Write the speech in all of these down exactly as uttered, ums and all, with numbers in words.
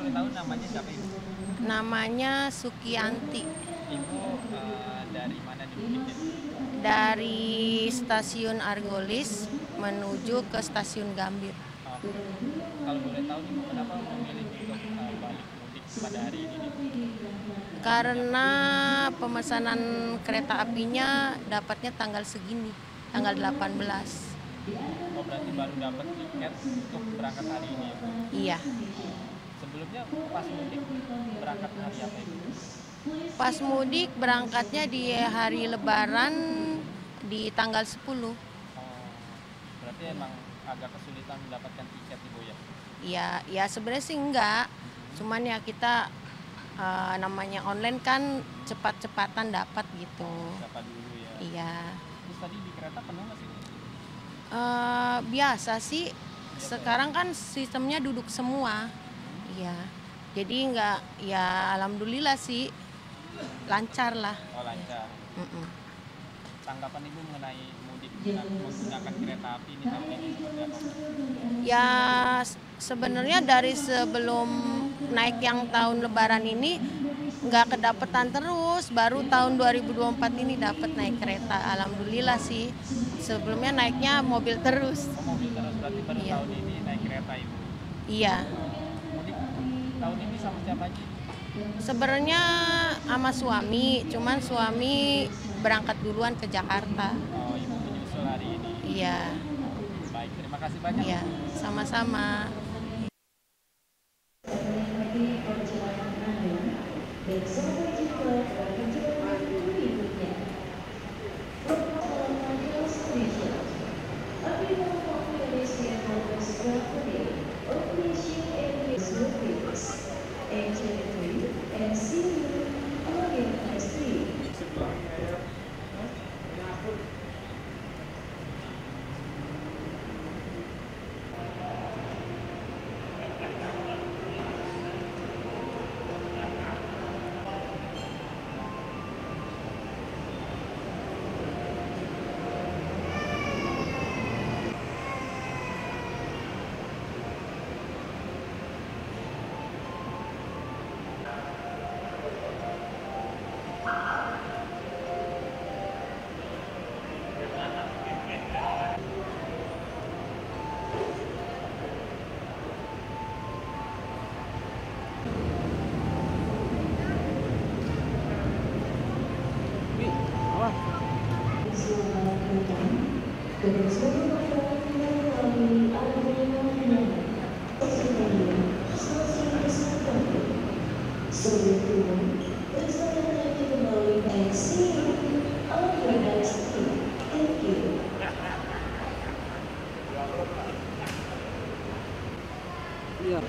boleh tahu namanya siapa Ibu? Namanya Sukianti. Ibu uh, dari mana nih mudiknya? Dari stasiun Argolis menuju ke stasiun Gambir. Oh, kalau boleh tahu nih Bu, kenapa memilih untuk uh, balik mudik pada hari ini nih? Karena pemesanan kereta apinya dapatnya tanggal segini, tanggal delapan belas. Oh, berarti baru dapat tiket untuk berangkat hari ini ya Bu? Iya. Sebelumnya pas mudik berangkat hari apa Ibu? Pas mudik berangkatnya di hari Lebaran di tanggal sepuluh. Oh, berarti emang agak kesulitan mendapatkan tiket Ibu ya? Iya, ya sebenarnya sih enggak. Cuman ya kita uh, namanya online kan cepat-cepatan dapat gitu. Siapa dulu ya? Iya. Terus tadi di kereta penuh nggak sih Bu? Uh, biasa sih. Biasa Sekarang kan sistemnya duduk semua. Iya. Jadi enggak, ya alhamdulillah sih lancar lah. Oh, lancar. Mm-mm. Tanggapan Ibu mengenai mudik dengan menggunakan kereta api ini tahun ini seperti apa? Ya s- sebenarnya dari sebelum naik yang tahun Lebaran ini nggak kedapetan terus, baru tahun dua ribu dua puluh empat ini dapat naik kereta. Alhamdulillah sih. Sebelumnya naiknya mobil terus. Oh, mobil terus, berarti baru Iya. tahun ini naik kereta Ibu. Iya. Mudik tahun ini sama siapa aja? Sebenarnya sama suami, cuman suami berangkat duluan ke Jakarta. Oh, Ibu menyusul hari ini. Iya. Baik, terima kasih banyak. Iya, sama-sama. Iya.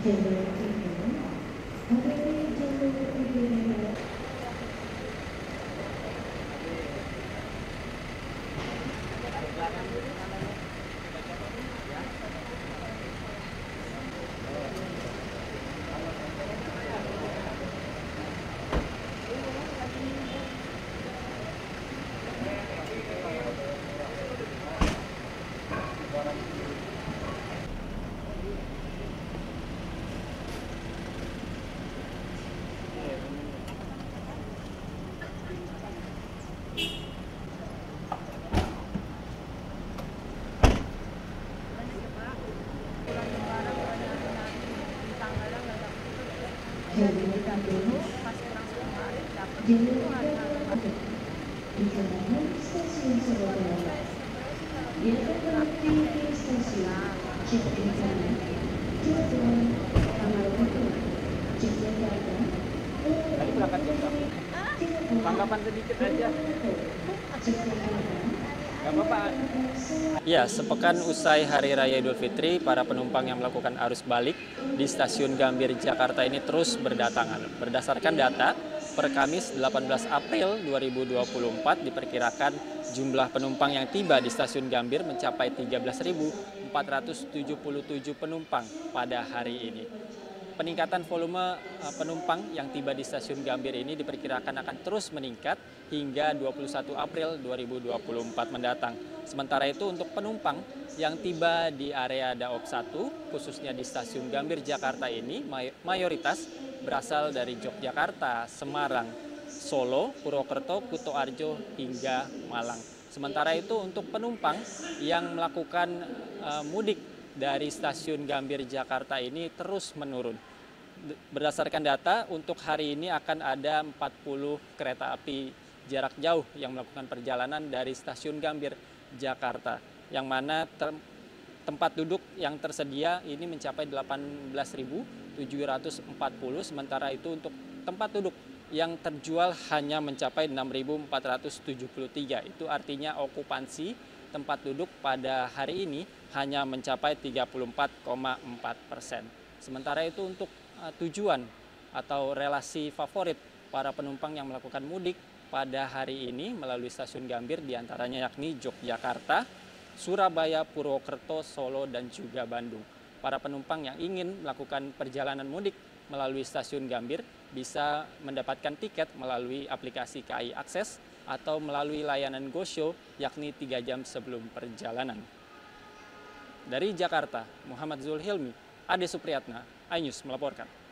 Tadi berangkat jam berapa? Tanggapan sedikit aja. Gak apa-apa. Ya, sepekan usai Hari Raya Idul Fitri, para penumpang yang melakukan arus balik di Stasiun Gambir, Jakarta ini terus berdatangan. Berdasarkan data, per Kamis delapan belas April dua ribu dua puluh empat diperkirakan jumlah penumpang yang tiba di Stasiun Gambir mencapai tiga belas ribu empat ratus tujuh puluh tujuh penumpang pada hari ini. Peningkatan volume penumpang yang tiba di Stasiun Gambir ini diperkirakan akan terus meningkat hingga dua puluh satu April dua ribu dua puluh empat mendatang. Sementara itu untuk penumpang yang tiba di area Daop satu, khususnya di Stasiun Gambir Jakarta ini, mayoritas berasal dari Yogyakarta, Semarang, Solo, Purwokerto, Kutoarjo, hingga Malang. Sementara itu untuk penumpang yang melakukan uh, mudik dari Stasiun Gambir Jakarta ini terus menurun. Berdasarkan data, untuk hari ini akan ada empat puluh kereta api jarak jauh yang melakukan perjalanan dari Stasiun Gambir Jakarta, yang mana ter, tempat duduk yang tersedia ini mencapai delapan belas ribu tujuh ratus empat puluh, sementara itu untuk tempat duduk yang terjual hanya mencapai enam ribu empat ratus tujuh puluh tiga. Itu artinya okupansi tempat duduk pada hari ini hanya mencapai tiga puluh empat koma empat persen. Sementara itu untuk uh, tujuan atau relasi favorit para penumpang yang melakukan mudik pada hari ini melalui Stasiun Gambir diantaranya yakni Yogyakarta, Surabaya, Purwokerto, Solo, dan juga Bandung. Para penumpang yang ingin melakukan perjalanan mudik melalui Stasiun Gambir bisa mendapatkan tiket melalui aplikasi K A I Akses atau melalui layanan GoShow yakni tiga jam sebelum perjalanan. Dari Jakarta, Muhammad Zulhilmi, Ade Supriyatna, iNews melaporkan.